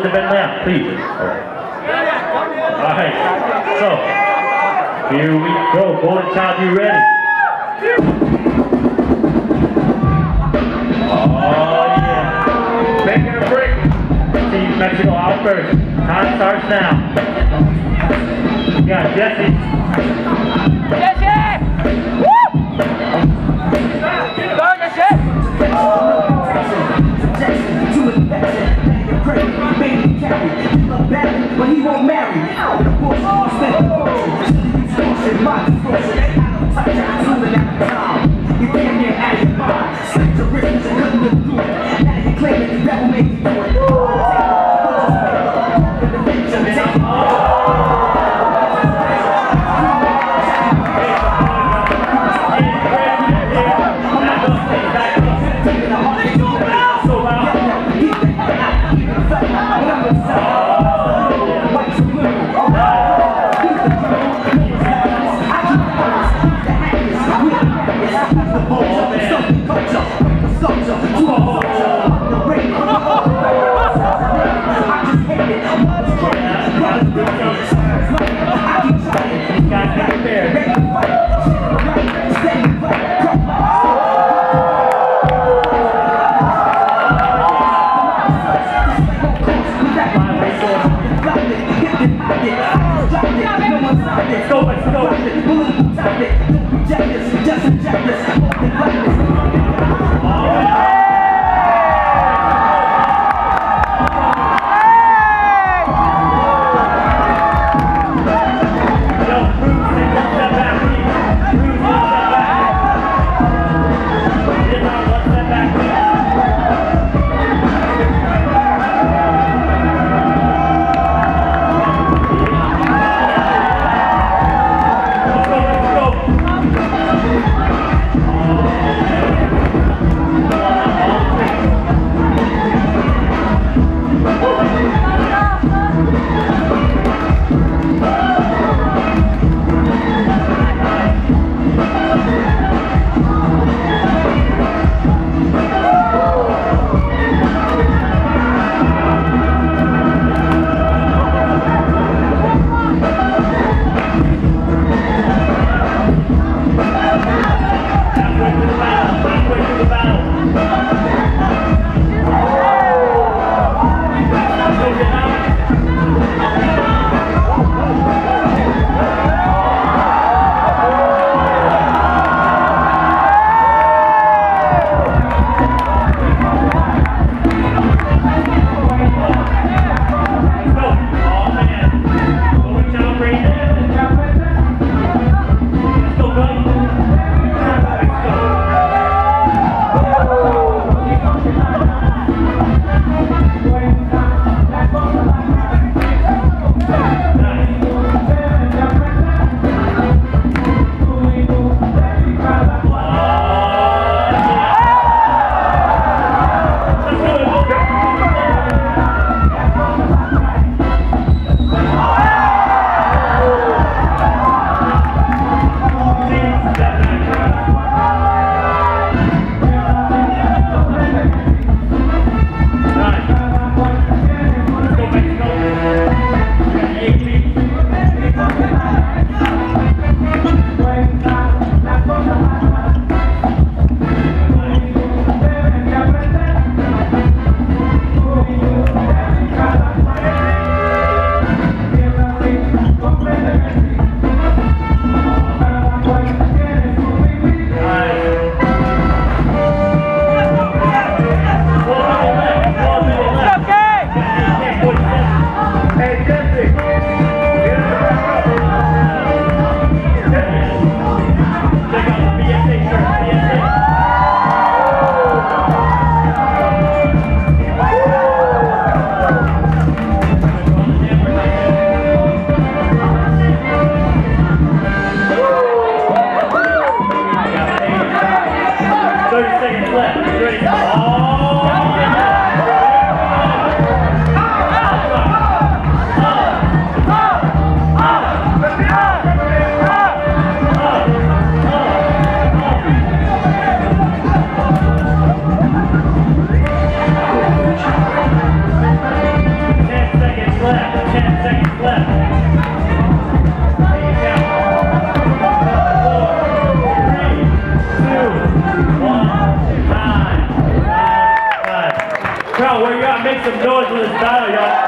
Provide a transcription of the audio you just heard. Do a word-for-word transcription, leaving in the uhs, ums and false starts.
the red lamp, please. Alright, so, here we go. Golden Child, you ready? Oh yeah. Making a break. Team Mexico out first. Time starts now. We got Jesse. Jesse! Woo! Go, Jesse! But he won't marry. The bush spent the fortune. In my discretion, I don't touch that tune at the time. You damn near out of your mind. Slick the wrist and couldn't live through it. Now you claim that the devil made you do it. Oh, gotta make some noise for this battle, y'all.